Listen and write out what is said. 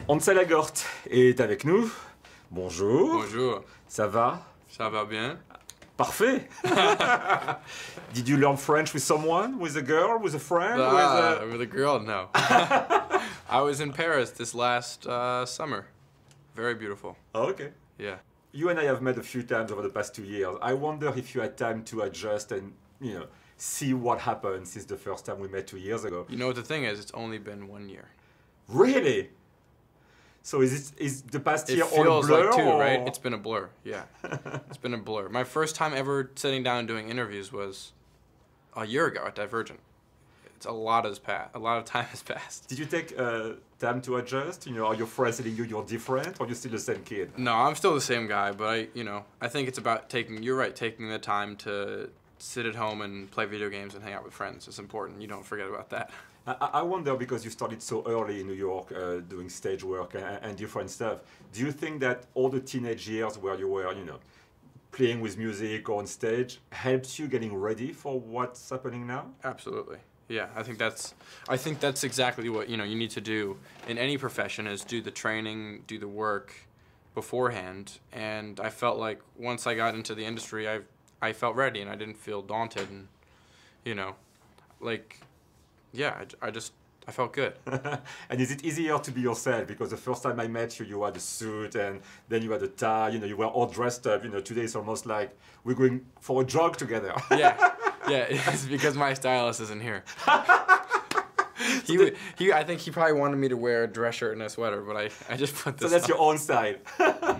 Ansel Lagorte est avec nous. Bonjour. Bonjour. Ça va? Ça va bien? Parfait. Did you learn French with someone? With a girl? With a friend? With a girl? No. I was in Paris this last summer. Very beautiful. Oh, okay. Yeah. You and I have met a few times over the past 2 years. I wonder if you had time to adjust and, see what happened since the first time we met 2 years ago. You know what the thing is? It's only been 1 year. Really? So is the past year all a feels blur? like two, or? right? It's been a blur, yeah. It's been a blur. My first time ever sitting down and doing interviews was a year ago at Divergent. It's a lot of time has passed. Did you take time to adjust? Are your friends telling you you're different, or you're still the same kid? No, I'm still the same guy, but I think it's about taking the time to sit at home and play video games and hang out with friends. It's important. You don't forget about that. I wonder, because you started so early in New York doing stage work and different stuff, do you think that all the teenage years where you were, playing with music or on stage helps you getting ready for what's happening now? Absolutely. Yeah, I think that's exactly what you need to do in any profession, is do the training, do the work beforehand. And I felt like once I got into the industry, I felt ready and I didn't feel daunted, and I felt good. And is it easier to be yourself? Because the first time I met you, you had a suit and then you had a tie, you were all dressed up. Today it's almost like we're going for a jog together. Yeah, it's because my stylist isn't here. I think he probably wanted me to wear a dress shirt and a sweater, but I just put this So that's on. your own style.